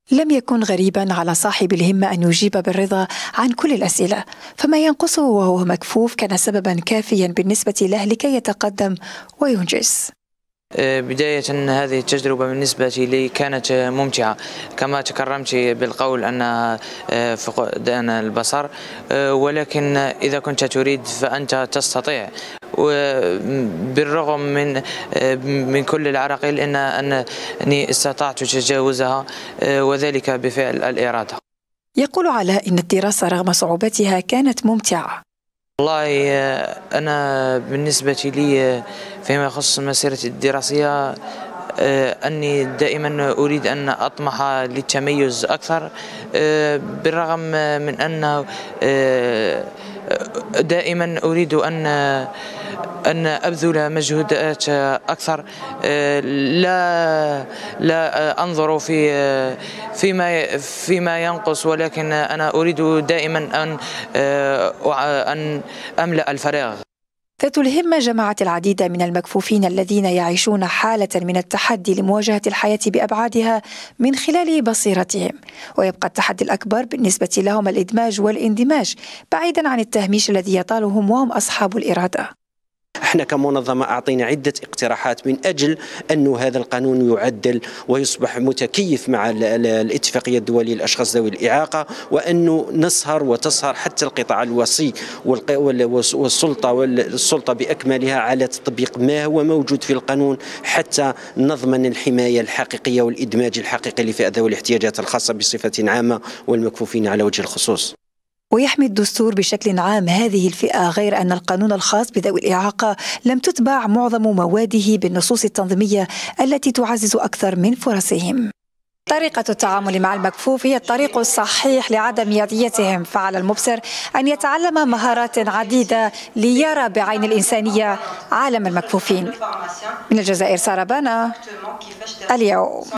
لم يكن غريبا على صاحب الهمة أن يجيب بالرضا عن كل الأسئلة، فما ينقصه وهو مكفوف كان سببا كافيا بالنسبة له لكي يتقدم وينجز. بداية هذه التجربة بالنسبة لي كانت ممتعة، كما تكرمت بالقول أنها فقدان البصر، ولكن إذا كنت تريد فأنت تستطيع. بالرغم من كل العراقيل أنني استطعت تجاوزها، وذلك بفعل الإرادة. يقول علاء إن الدراسة رغم صعوبتها كانت ممتعة. والله أنا بالنسبة لي فيما يخص مسيرتي الدراسية أني دائما أريد أن أطمح للتميز أكثر، بالرغم من أنه دائما أريد أن أبذل مجهودات أكثر. لا أنظر فيما ينقص، ولكن أنا أريد دائما أن أملأ الفراغ. ذات الهمة جمعت العديد من المكفوفين الذين يعيشون حالة من التحدي لمواجهة الحياة بأبعادها من خلال بصيرتهم، ويبقى التحدي الأكبر بالنسبة لهم الإدماج والاندماج بعيدا عن التهميش الذي يطالهم وهم أصحاب الإرادة. احنا كمنظمة أعطينا عدة اقتراحات من أجل أن هذا القانون يعدل ويصبح متكيف مع الاتفاقية الدولية للأشخاص ذوي الإعاقة، وأنه نسهر وتسهر حتى القطاع الوصي والسلطة بأكملها على تطبيق ما هو موجود في القانون حتى نضمن الحماية الحقيقية والإدماج الحقيقي لفئة ذوي الاحتياجات الخاصة بصفة عامة والمكفوفين على وجه الخصوص. ويحمي الدستور بشكل عام هذه الفئة، غير أن القانون الخاص بذوي الإعاقة لم تتبع معظم مواده بالنصوص التنظيمية التي تعزز أكثر من فرصهم. طريقة التعامل مع المكفوف هي الطريق الصحيح لعدم يديتهم، فعلى المبصر أن يتعلم مهارات عديدة ليرى بعين الإنسانية عالم المكفوفين. من الجزائر، سارة بانا، اليوم.